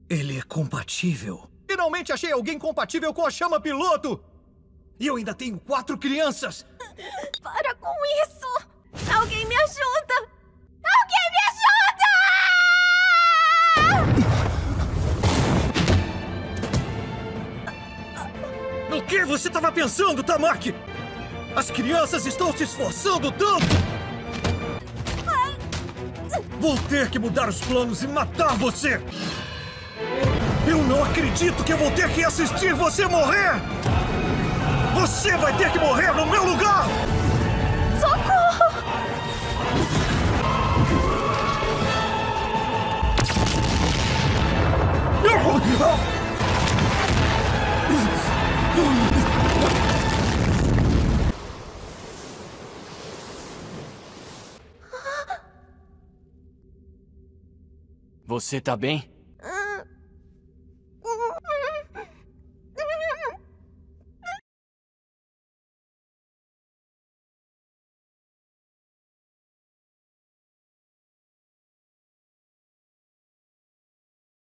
Ele é compatível. Finalmente achei alguém compatível com a chama piloto! E eu ainda tenho 4 crianças! Para com isso! Alguém me ajuda! Alguém me ajuda! No que você estava pensando, Tamaki? As crianças estão se esforçando tanto! Vou ter que mudar os planos e matar você! Eu não acredito que eu vou ter que assistir você morrer! Você vai ter que morrer no meu lugar! Socorro! Você tá bem?